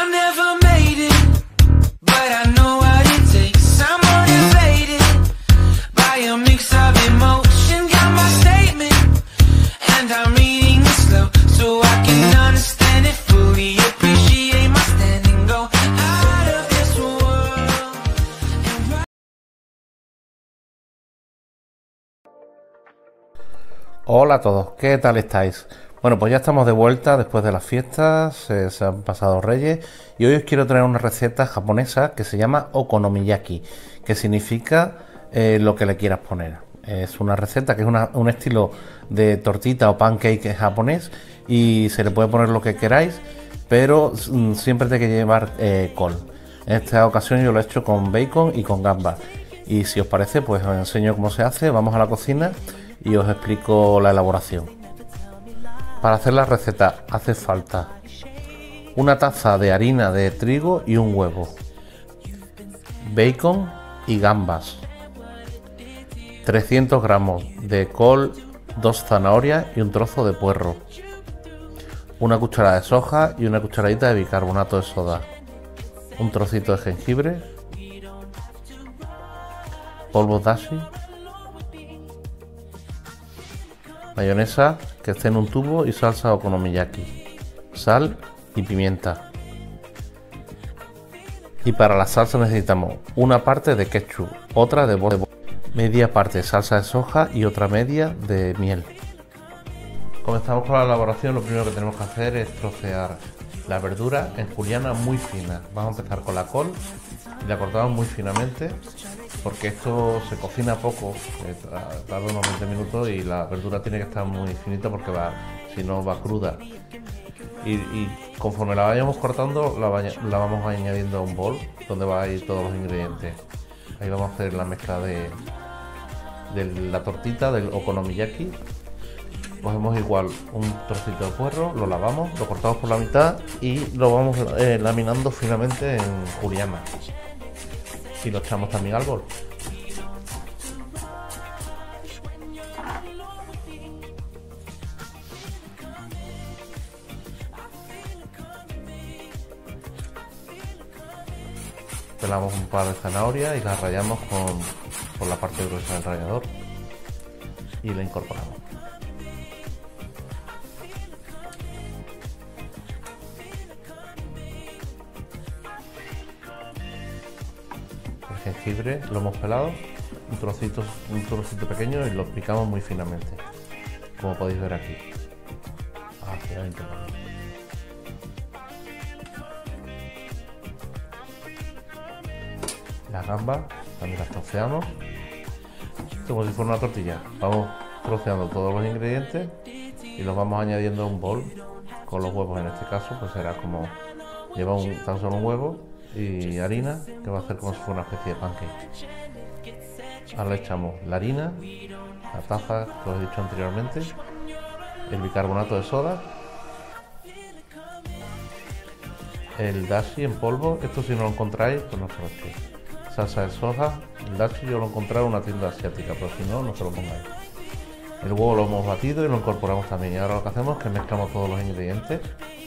never made it, but I know what it takes. I'm motivated by a mix of emotion. Got my statement, and I'm reading it slow so I can understand it fully. Appreciate my standing, go out of this world and right. Hola a todos, ¿qué tal estáis? Bueno, pues ya estamos de vuelta después de las fiestas, se han pasado Reyes y hoy os quiero traer una receta japonesa que se llama okonomiyaki, que significa lo que le quieras poner. Es una receta que es un estilo de tortita o pancake japonés y se le puede poner lo que queráis, pero siempre tiene que llevar col. En esta ocasión yo lo he hecho con bacon y con gambas. Y si os parece, pues os enseño cómo se hace, vamos a la cocina y os explico la elaboración. Para hacer la receta hace falta una taza de harina de trigo y un huevo, bacon y gambas, 300 gramos de col, 2 zanahorias y un trozo de puerro, una cucharada de soja y una cucharadita de bicarbonato de soda, un trocito de jengibre, polvo dashi, mayonesa que esté en un tubo y salsa okonomiyaki, sal y pimienta. Y para la salsa necesitamos una parte de ketchup, otra de media parte de salsa de soja y otra media de miel. Comenzamos con la elaboración. Lo primero que tenemos que hacer es trocear la verdura en juliana muy fina. Vamos a empezar con la col y la cortamos muy finamente porque esto se cocina poco, tarda unos 20 minutos y la verdura tiene que estar muy finita porque si no va cruda. Y conforme la vayamos cortando la vamos añadiendo a un bol donde van a ir todos los ingredientes. Ahí vamos a hacer la mezcla de la tortita del okonomiyaki. Cogemos igual un trocito de puerro, lo lavamos, lo cortamos por la mitad y lo vamos laminando finamente en juliana. Y lo echamos también al bol. Pelamos un par de zanahorias y las rallamos por la parte gruesa del rallador y la incorporamos. El jengibre lo hemos pelado, un trocito pequeño y lo picamos muy finamente, como podéis ver aquí. Las gambas también las troceamos, como si fuera una tortilla. Vamos troceando todos los ingredientes y los vamos añadiendo a un bol con los huevos. En este caso pues será como lleva tan solo un huevo y harina, que va a hacer como si fuera una especie de pancake. Ahora le echamos la harina, la taza que os he dicho anteriormente, el bicarbonato de soda, el dashi en polvo. Esto si no lo encontráis pues no se lo echéis. Salsa de soja, el dashi yo lo encontré en una tienda asiática, pero si no, no se lo pongáis. El huevo lo hemos batido y lo incorporamos también. Y ahora lo que hacemos es que mezclamos todos los ingredientes.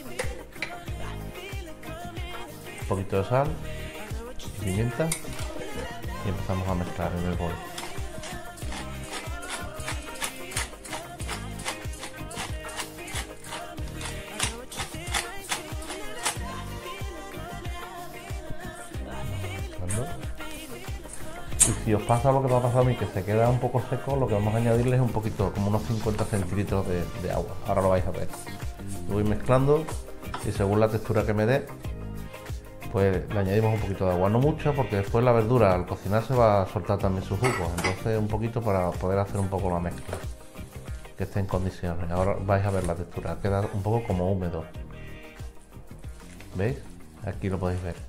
Un poquito de sal, pimienta y empezamos a mezclar en el bol. Y si os pasa lo que me ha pasado a mí, que se queda un poco seco, lo que vamos a añadirle es un poquito, como unos 50 centilitros de agua. Ahora lo vais a ver. Lo voy mezclando y según la textura que me dé, pues le añadimos un poquito de agua, no mucho porque después la verdura al cocinar se va a soltar también su jugo, entonces un poquito para poder hacer un poco la mezcla, que esté en condiciones. Ahora vais a ver la textura, queda un poco como húmedo, ¿veis? Aquí lo podéis ver.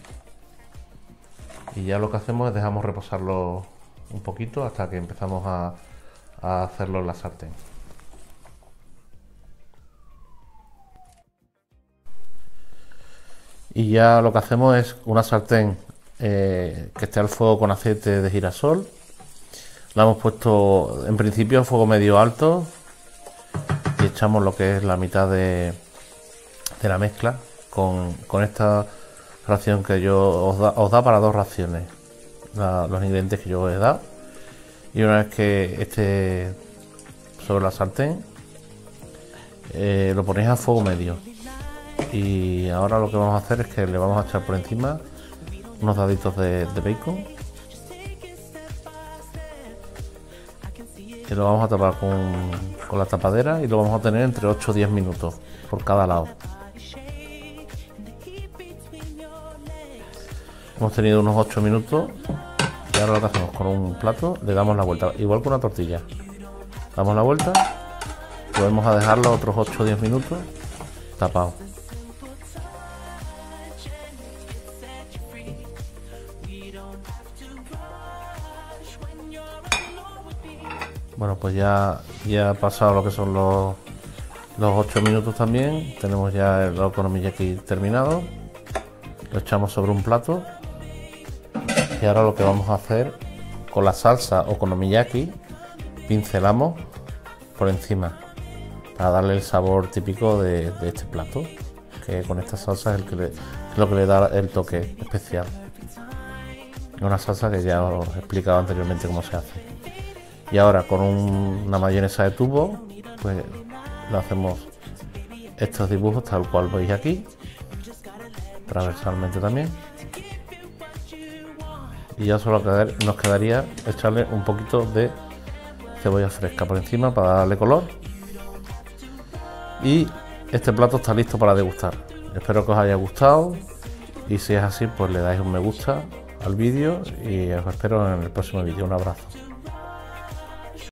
Y ya lo que hacemos es dejamos reposarlo un poquito hasta que empezamos a hacerlo en la sartén. Y ya lo que hacemos es una sartén que esté al fuego con aceite de girasol. La hemos puesto en principio a fuego medio alto y echamos lo que es la mitad de la mezcla con esta ración que yo os da para 2 raciones los ingredientes que yo os he dado. Y una vez que esté sobre la sartén, lo ponéis a fuego medio. Y ahora lo que vamos a hacer es que le vamos a echar por encima unos daditos de bacon y lo vamos a tapar con la tapadera, y lo vamos a tener entre 8 o 10 minutos por cada lado. Hemos tenido unos 8 minutos y ahora lo que hacemos con un plato, le damos la vuelta, igual que una tortilla. Damos la vuelta, podemos a dejarlo otros 8 o 10 minutos tapado. Bueno, pues ya ha pasado lo que son los 8 minutos también. Tenemos ya el okonomiyaki terminado. Lo echamos sobre un plato. Y ahora lo que vamos a hacer con la salsa okonomiyaki, pincelamos por encima para darle el sabor típico de este plato, que con esta salsa es lo que le da el toque especial. Es una salsa que ya os he explicado anteriormente cómo se hace. Y ahora con una mayonesa de tubo, pues le hacemos estos dibujos tal cual veis aquí, transversalmente también. Y ya solo nos quedaría echarle un poquito de cebolla fresca por encima para darle color. Y este plato está listo para degustar. Espero que os haya gustado, y si es así, pues le dais un me gusta al vídeo y os espero en el próximo vídeo. Un abrazo.